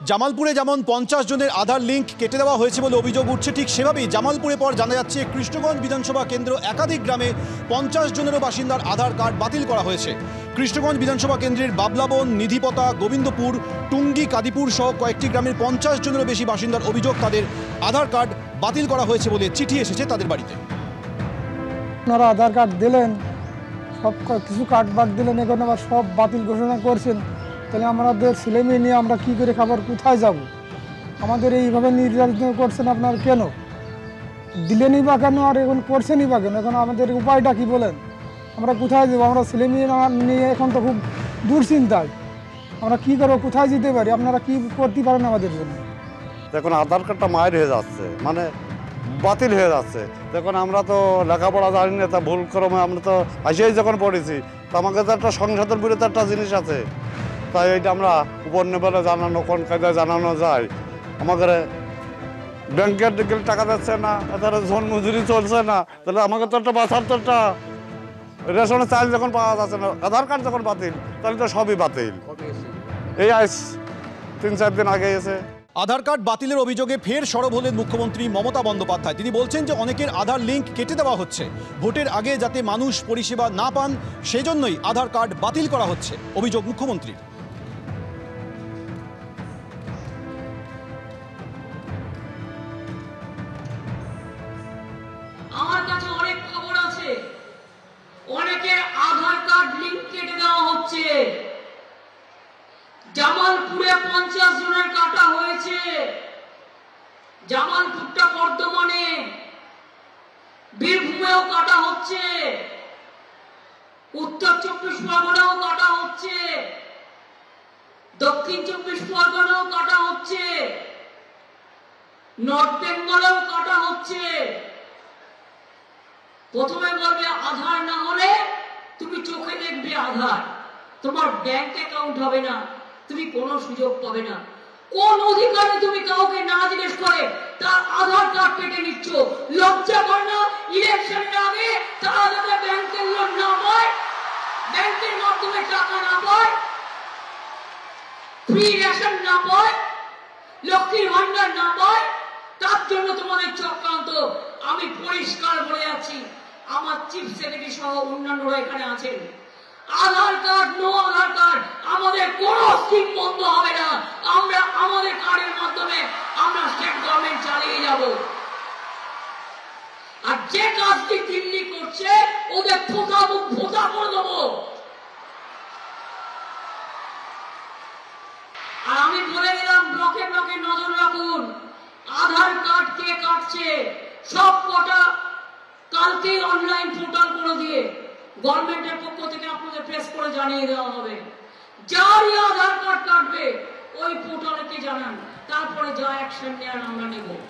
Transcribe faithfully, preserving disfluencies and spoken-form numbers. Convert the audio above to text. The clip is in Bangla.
জামালপুরে যেমন পঞ্চাশ জনের আধার লিঙ্ক কেটে দেওয়া হয়েছে বলে অভিযোগ উঠছে, ঠিক সেভাবেই জামালপুরে পর জানা যাচ্ছে কৃষ্ণগঞ্জ বিধানসভা কেন্দ্র একাধিক গ্রামে পঞ্চাশ জনেরও বাসিন্দার আধার কার্ড বাতিল করা হয়েছে। কৃষ্ণগঞ্জ বিধানসভা কেন্দ্রের বাবলাবন, নিধিপতা, গোবিন্দপুর, টুঙ্গি, কাদিপুর সহ কয়েকটি গ্রামের পঞ্চাশ জনেরও বেশি বাসিন্দার অভিযোগ তাদের আধার কার্ড বাতিল করা হয়েছে বলে চিঠি এসেছে তাদের বাড়িতে। আপনারা আধার কার্ড দিলেন, সব কিছু কার্ড বাদ দিলেন, এখন আবার সব বাতিল ঘোষণা করছেন, তাহলে আমাদের ছেলে মেয়ে নিয়ে আমরা কী করে খাবার, কোথায় যাব? আমাদের এইভাবে নির্যাতিত করছেন আপনার, কেন দিলেনই বা কেন, আর এখন করছেনই বা কেন? এখন আমাদের উপায়টা কি বলেন? আমরা কোথায় যাবো? আমরা ছেলে মেয়ে নিয়ে এখন তো খুব দুশ্চিন্তায়, আমরা কী করবো, কোথায় যেতে পারি? আপনারা কি করতে পারেন আমাদের জন্য? দেখুন, আধার কার্ডটা মায়ের হয়ে যাচ্ছে, মানে বাতিল হয়ে যাচ্ছে। দেখুন, আমরা তো লেখাপড়া জানি না, তা ভুল ক্রমে আমরা তো আসেই যখন পড়েছি, তো আমাকে তো একটা সংসদের বিরুদ্ধে একটা জিনিস আছে, তাই এইটা আমরা উপর নেবেলে জানানো, কোন কায়দায় জানানো যায়। আমাদের ব্যাংকের দিকে টাকা দিচ্ছে না, তারা ঝোন মজুরি চলছে না, তাহলে আমাকে তো একটা বাঁচার তো একটা রেশনের চাল যখন পাওয়া যাচ্ছে না, আধার কার্ড যখন বাতিল, তাহলে তো সবই বাতিল। এই আজ তিন চার দিন আগে এসে আধার কার্ড বাতিলের অভিযোগে ফের সরব হলেন মুখ্যমন্ত্রী মমতা বন্দ্যোপাধ্যায়। তিনি বলছেন যে অনেকের আধার লিঙ্ক কেটে দেওয়া হচ্ছে, ভোটের আগে যাতে মানুষ পরিষেবা না পান সেজন্যই আধার কার্ড বাতিল করা হচ্ছে, অভিযোগ মুখ্যমন্ত্রীর। আমার কাছে অনেক খবর আছে, অনেকের আধার কার্ড লিঙ্ক কেটে দেওয়া হচ্ছে। জামালপুরে পঞ্চাশ জনের কাটা হয়েছে, জামালপুরটা বর্ধমানে, বীরভূমেও কাটা হচ্ছে, উত্তর চব্বিশ পরগনাও কাটা হচ্ছে, দক্ষিণ চব্বিশ পরগনাও কাটা হচ্ছে, নর্থ বেঙ্গলেও কাটা হচ্ছে। প্রথমে বলবে আধার না হলে তুমি চোখে দেখবে আধার, তোমার ব্যাংক অ্যাকাউন্ট হবে না, তুমি কোনো সুযোগ পাবে না। কোন অধিকারে তুমি কাউকে না জিজ্ঞেস করে তার আধার কার্ড কেটে নিচ্ছ? লজ্জা করে না? ইলেকশনের আগে তারা যাতে ব্যাংকের লোন না পায়, ব্যাংকের মাধ্যমে টাকা না পায়, ফ্রি রেশন না পায়, লক্ষ্মীর ভান্ডার না পায়, তার জন্য তোমাদের চক্রান্ত। আমি পরিষ্কার বলে যাচ্ছি, আমার চিফ সেক্রেটারি সহ অন্যান্যরা এখানে আছেন, Aadhaar card, no Aadhaar card, আমাদের কোন স্কিম বন্ধ হবে না। আমরা আমাদের কার্ডের মাধ্যমে আমরা স্টেট গভর্নমেন্ট চালিয়ে যাব। আর যে কাজটি দিল্লি করছে ওদের ফোঁটা মুখ ফোঁটা করে দেবো। আর আমি বলে দিলাম, ব্লকে ব্লকে নজর রাখুন, আধার কার্ড কে কাটছে সব কটা কালকে অনলাইন পোর্টাল করে দিয়ে গভর্নমেন্টের পক্ষ থেকে আপনাদের প্রেস করে জানিয়ে দেওয়া হবে। যারই আধার কার্ড কাটবে ওই পোর্টালকে জানান, তারপরে যা অ্যাকশন নেওয়ার আমরা নেব।